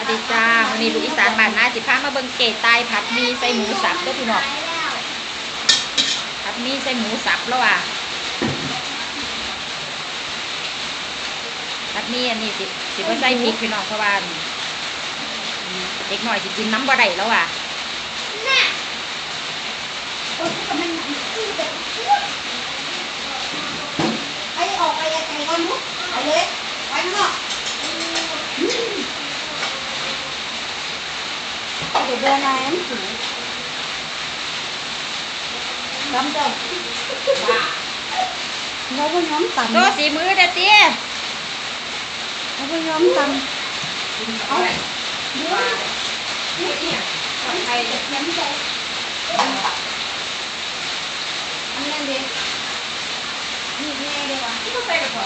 ดีจ้าวันนี้ลูกอีสานบ้านนาสิพามาเบิ่งเกตตายผัดมีใส่หมูสับด้วยพี่น้องผัดมีใส่หมูสับแล้วอ่ะผัดมีอันนี้สิบ่ใส่พริกพี่น้องเพราะว่าเด็กหน่อยสิกินน้ำบ่ได้แล้วอ่ะไอ้ออกไปไอ้ก่อนมุกไปเลยไปข้างนอกเดี๋ยวเดินนายมันสูงน้ำเจ้าเราไปย้อมตันโตสีมือเด้อเตี้ยเราไปย้อมตันเอาดูนี่ใครจะย้อมใจอันนี้เด็กนี่แม่เด็กว่ะที่เขาใส่กระเป๋า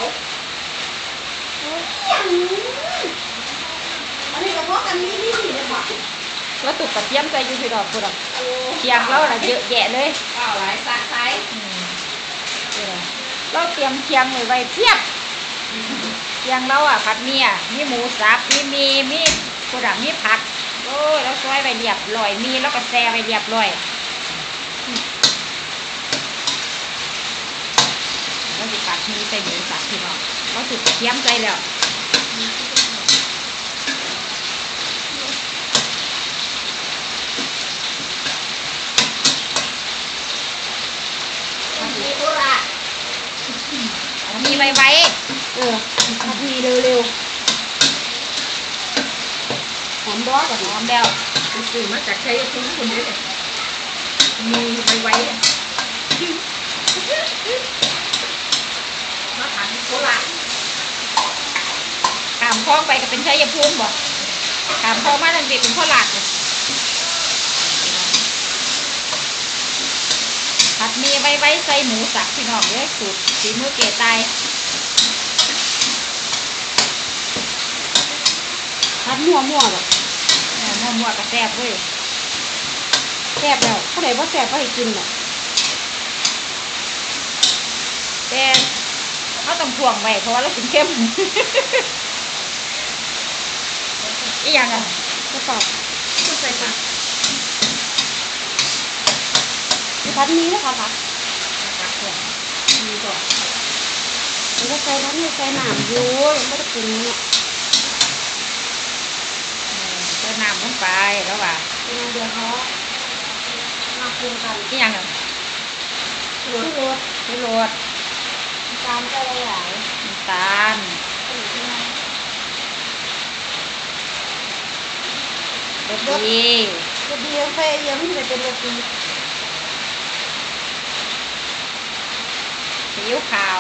อันนี้กระเพาะกันนี่เลยว่ะแล้วตุกกระเทียมใส่อยู่พี่น้องพุ่นอ่ะเคียงแล้วน่ะเยอะแยะเลยเปล่าหลายสาไซส์เราเตรียมเคียงไว้เพียบเคียงเราอ่ะผัดเมียมีหมูสับมีพุ่นอ่ะมีผักโอ้ยแล้วซอยไว้เรียบร้อยมีแล้วก็แซ่ไว้เรียบร้อยเราสิผัดมีใส่หมูสับพี่น้องเราตุกกระเทียมใส่แล้วมีไว้ทำมีเร็วๆหอมร้อนกับหอมแล้วสื่อมาจากใช้คุ้มคนนี้เลยมีไว้มาทานโคราชขามคล้องไปก็เป็นชัยภูมิบ่ขามคล้องมาทันทีเป็นข้าวหลากเลยผัดมีไว้ใส่หมูสับพี่น้องเลยสูตรฝีมือเก๋ตายพัดมั่วแบบมั่วกระแซ่บเว้ยแซ่บแล้วผู้ใดว่าแซ่บก็ให้กินแหละแต่เขาต้องถ่วงไว้เพราะว่าเรากินเข้ม อีกอย่างอ่ะก็ตอบก็ใส่ค่ะพัดนี้นะคะพัดมีก่อนมันก็ใส่พัดนี้ใส่หนามอยู่ยังไม่ได้ปรุงเนี่ยเติมน้ำลงไปแล้วว่าเป็นเดียวเขามาปรุงกันอีกอย่างอ่ะที่รสชูรสจานก็หลายน้ำตาลรสดีรสดีเฟยยังไม่ได้เป็นรสดีซีอิ๊วขาว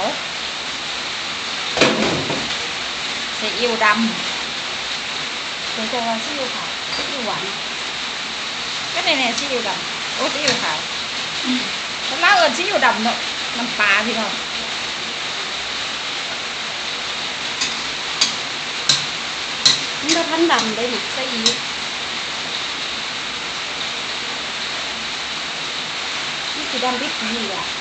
ซีอิ๊วดำเดี๋ยวจะว่าซีอิ๊วขาวซีอิ๊วหวานก็ในซีอิ๊วดำโอ้ซีอิ๊วขาวแล้วล่าเอิญซีอิ๊วดำเนาะน้ำปลาพี่น้องมันจะพันดำได้หนิซีอิ๊วนี่คือดำพริกดีอ่ะ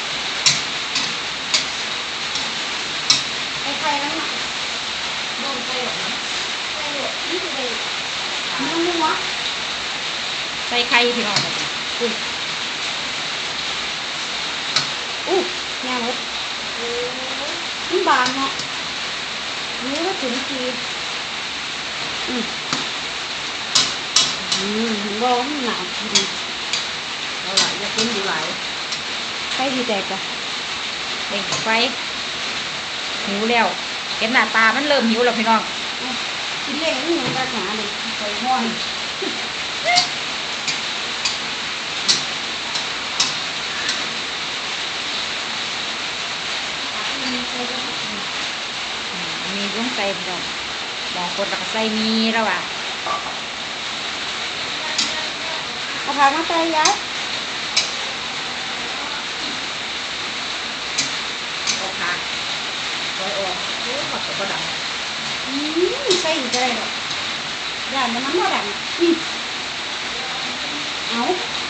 ใครนั่นน่ะโดนไปหรอไปหรอนี่คืออะไรมันไม่วะใส่ไข่พี่น้องเลยอุ้ยแง่รถมันบางเนาะนี่ก็ถึงทีร้อนหนาวทีเอาไหลจะขึ้นดูไหลใครดีแตกอะเบ่งไฟหิวแล้วเห็นหน้าตามันเริ่มหิวแล้วพี่น้องกินเล่นนี่มันก็หนาเลยไปห้อนมีต้องใส่พี่น้องบางคนก็ใส่มีแล้วอ่ะเอาผักมาใส่ย้ายออกค่ะร้อยออกโอ้หมดตัวดำใส่อีกอะไรหรอกด่านมันน้ำว่าด่านเอา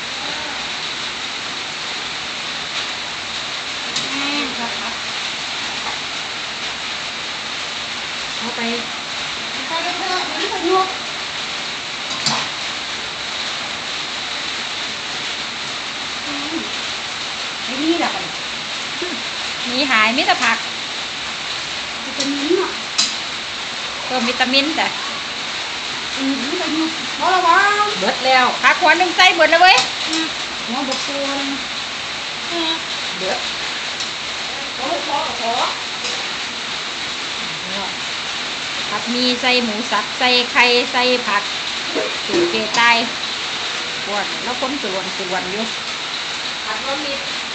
ครับเอาไปใส่กระเทียมนี่ก็ยกมีหายมิตรผักวิตามินอ่ะเพิ่มวิตามินแต่วิตามินเพราะอะไรวะเบิดแล้วผักหัวหนึ่งใส่เบิดเลยเว้ยหัวบดตัวเลยเบิดผัดหมีใส่หมูสับใส่ไข่ใส่ผักสูตรเกไตปวดแล้วคนสวนอยู่ผัดว่ามี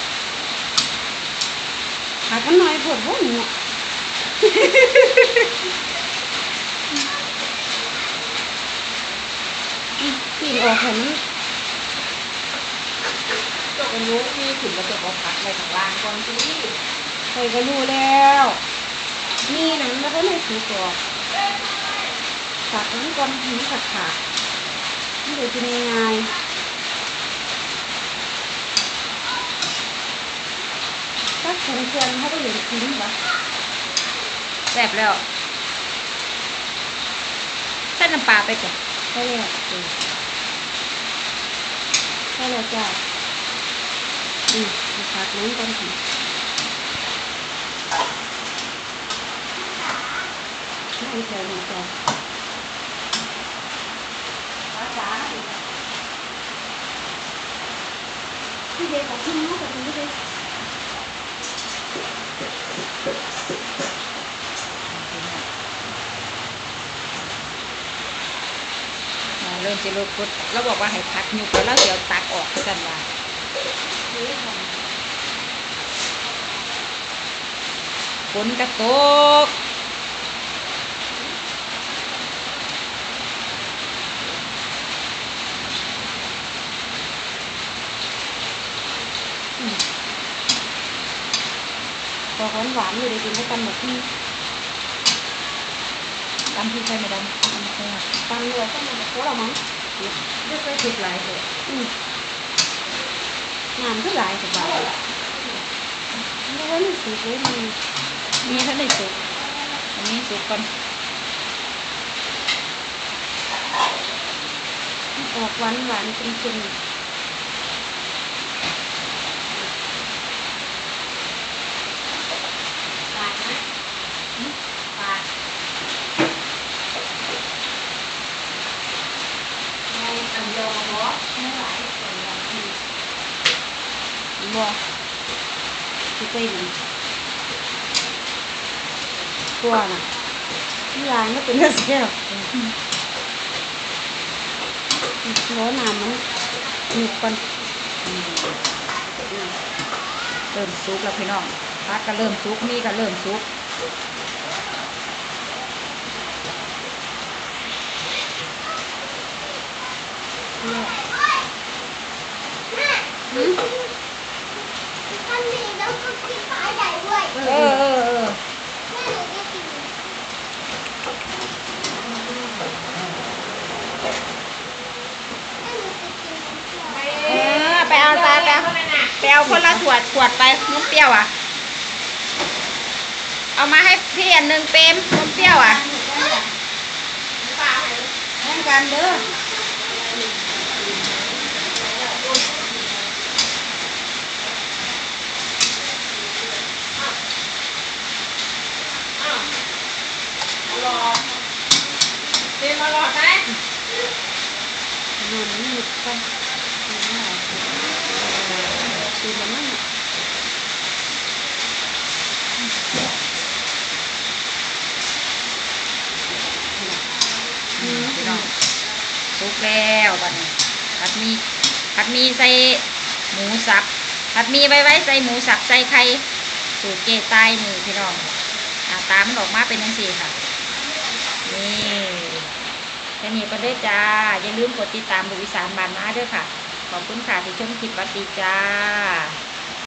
ผักมันน้อยปวดหัวหนูกินออกเห็นเจ้าก็รู้มีถึงกระจกเอาผักไปข้างล่างก่อนสิเคยก็รู้แล้วนี่หนังมันก็ไม่ถูกหรอกผักนั้นก่อนหิวผักขาดไม่ได้กินง่ายถ้าแข็งเกินเขาก็เหลือทิ้งปะแซ่บแล้วใส่น้ำปลาไปก่อนใช่เลยใช่เลยจ้าผักนั้นก่อนหิวไม่ใช่หนูจ้าที่เด็กกับพี่น้องกับนี้เลยเริ่มจะลุกปุ๊บเราบอกว่าให้พักยุบแล้วเดี๋ยวตักออกกันว่าฝนกระตกพอหวานอยู่ได้กินด้วยกันหมดที่ตำพริกไทยไม่ดำตำแซ่บปันเลยก็มันก็เรามั้งเลือกไปผิดหลายเลยงานก็หลายสบายแล้วว่ามันสุกเลยมันมีท่านได้สุกอันนี้สุกก่อนออกหวานหวานเค็มๆปาดนะปาดในอันเดียวกับหม้อไม่หลายส่วนใหญ่ที่บัวที่เคยดูตัวน่ะที่ร้านก็เป็นเลือดแก้วร้อนน้ำมันหนึบก่อนเริ่มสุกแล้วพี่น้องผักก็เริ่มสุกมีก็เริ่มสุกมันมีแล้วก็กินปลาใหญ่ด้วยเออแม่หนูจะกินแม่หนูจะกินน้ำเปรี้ยวไปเอาตาไปเอาคนละขวดไปน้ำเปรี้ยวอ่ะเอามาให้พี่อันหนึ่งเต็มน้ำเปรี้ยวอ่ะแข่งกันเด้อเต็มมาหลอดไหมดูมันหนึบก่อนดูมันนั่นพี่น้องสุกแล้วบัดนี้ผัดหมีใส่หมูสับผัดหมีไว้ใส่หมูสับใส่ไข่สูตรเจ๊ใต้นี่พี่น้องตามมันออกมาเป็นยังสี่ค่ะนี่แค่นี้ก็ได้จ้าอย่าลืมกดติดตามดูอีสานบ้านนาด้วยค่ะขอบคุณค่ะที่ชมคลิปวัสดีจ้า